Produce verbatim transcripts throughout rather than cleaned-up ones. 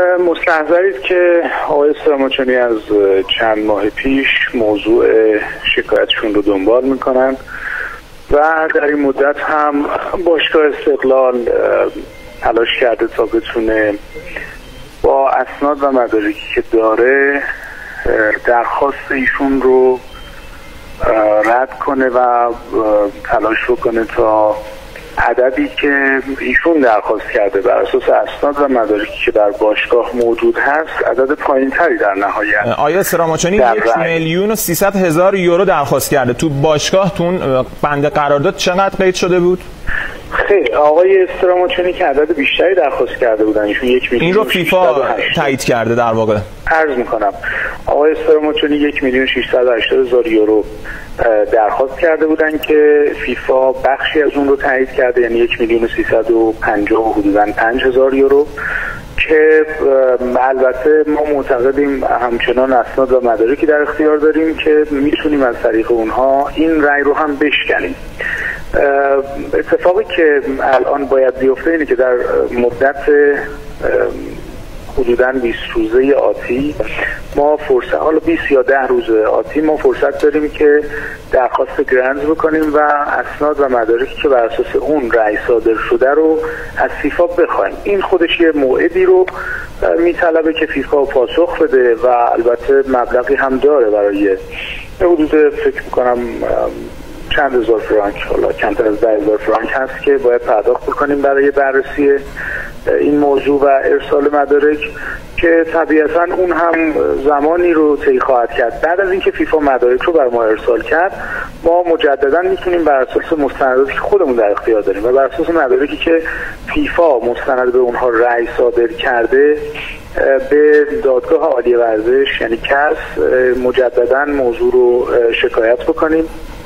مستحضرید که آقای استراماچونی از چند ماه پیش موضوع شکایتشون رو دنبال میکنن و در این مدت هم باشگاه استقلال تلاش کرده تا بتونه با اسناد و مدارکی که داره درخواست ایشون رو رد کنه و تلاش بکنه تا عددی که ایشون درخواست کرده بر اساس اسناد و مدارکی که در باشگاه موجود هست عدد پایین تری در نهایت. آیا استراماچونی یک میلیون و سیصد هزار یورو درخواست کرده تو باشگاه، تون بند قرارداد چقدر قید شده بود؟ خیلی آقای استراماچونی که عدد بیشتری درخواست کرده بودن، ایشون یک میلیون. این رو فیفا تایید کرده در واقع. عرض میکنم آقای استراماچونی یک میلیون و ششصد و هشتاد هزار یورو درخواست کرده بودن که فیفا بخشی از اون رو تایید کرده، یعنی یک میلیون و سیصد و پنجاه و حدوداً پنج هزار یورو، که البته ما معتقدیم همچنان اسناد و مدارکی در اختیار داریم که میتونیم از طریق اونها این رأی رو هم بشکنیم. اتفاقی که الان باید بیفته اینه که در مدت حدوداً بیست روزه آتی ما فرصت، حالا بیست یا ده روزه آتی ما فرصت داریم که درخواست گرنز بکنیم و اسناد و مدارکی که بر اساس اون رأی صادر شده رو از فیفا بخوایم. این خودش یه موعدی رو میطلبه که فیفا پاسخ بده و البته مبلغی هم داره برای حدود فکر میکنم چند هزار فرانک، حالا کمتر از ده هزار فرانک هست که باید پرداخت بکنیم برای بررسی این موضوع و ارسال مدارک، که طبیعتا اون هم زمانی رو طی خواهد کرد. بعد از اینکه فیفا مدارک رو بر ما ارسال کرد، ما مجددا میتونیم بر اساس مستنداتی که خودمون در اختیار داریم و بر اساس مدارکی که فیفا مستند به اونها رأی صادر کرده به دادگاه عالی ورزش یعنی کس مجددا موضوع رو شکایت بکنیم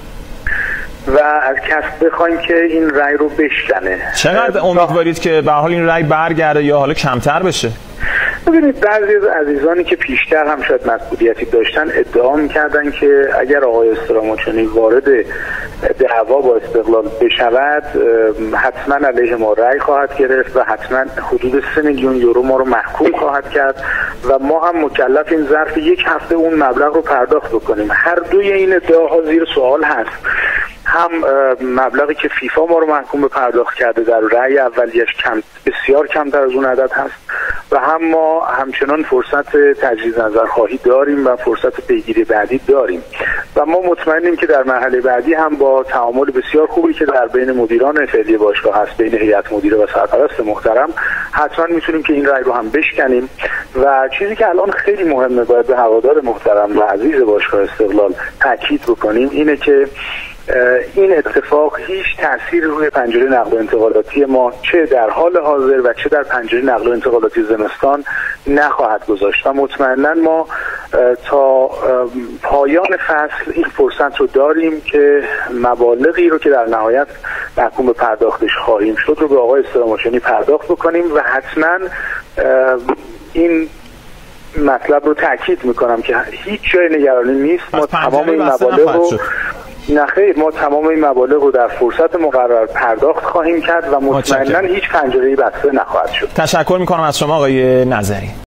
و از کسب بخوایم که این رأی رو بشکنه. چقدر امیدوارید که به حال این رأی برگرده یا حالا کمتر بشه؟ ببینید بعضی از عزیزانی که پیشتر هم شاید مسئولیتی داشتن ادعا میکردن که اگر آقای استراماچونی وارد دعوا با استقلال بشود حتما علیه ما رأی خواهد گرفت و حتما حدود سه میلیون یورو ما رو محکوم خواهد کرد و ما هم مکلف این ظرف یک هفته اون مبلغ رو پرداخت بکنیم. هر دوی این ادعاها زیر سوال هست. هم مبلغی که فیفا ما رو محکوم به پرداخت کرده در رأی اولیش کم بسیار کمتر از اون عدد هست و هم ما همچنان فرصت تجدید نظرخواهی داریم و فرصت پیگیری بعدی داریم و ما مطمئنیم که در مرحله بعدی هم با تعامل بسیار خوبی که در بین مدیران فعلی باشگاه هست، بین هیئت مدیره و سرپرست محترم، حتما میتونیم که این رأی رو هم بشکنیم. و چیزی که الان خیلی مهمه باید به هوادار محترم و عزیز باشگاه استقلال تاکید بکنیم اینه که این اتفاق هیچ تأثیری روی پنجره نقل و انتقالاتی ما چه در حال حاضر و چه در پنجره نقل و انتقالاتی زمستان نخواهد گذاشت و مطمئنا ما تا پایان فصل این فرصت رو داریم که مبالغی رو که در نهایت محکوم به پرداختش خواهیم شد رو به آقای استراماچونی پرداخت بکنیم و حتما این مطلب رو تاکید میکنم که هیچ جای نگرانی نیست. ما تمام این مبالغ رو نه خیر ما تمام این مبالغ رو در فرصت مقرر پرداخت خواهیم کرد و مطمئنا هیچ پنجره‌ای بسته نخواهد شد. تشکر میکنم از شما آقای نظری.